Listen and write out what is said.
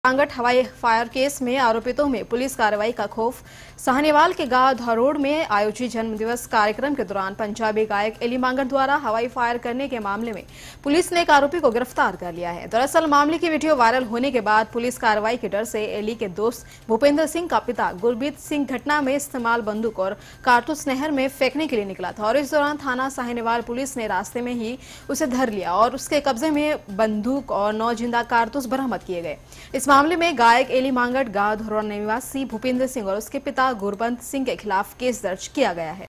कांगट हवाई fire case में आरोपितों में पुलिस कार्रवाई का खौफ। साहनेवाल के गांव धरोड़ में आयोजित जन्मदिवस कार्यक्रम के दौरान पंजाबी गायक एली मांगट द्वारा हवाई फायर करने के मामले में पुलिस ने एक आरोपी को गिरफ्तार कर लिया है। दरअसल मामले की वीडियो वायरल होने के बाद पुलिस कार्रवाई के डर से एली के दोस्त भूपेंद्र सिंह का पिता गुरबीत सिंह घटना में इस्तेमाल बंदूक और कारतूस नहर में फेंकने के लिए निकला था और इस दौरान थाना साहनेवाल पुलिस ने रास्ते में ही उसे धर लिया और उसके कब्जे में बंदूक और 9 जिंदा कारतूस बरामद किए गए। इस मामले में गायक एली मांगट गांव धरोड़ निवासी भूपेंद्र सिंह और उसके पिता गुरबंत सिंह के खिलाफ केस दर्ज किया गया है।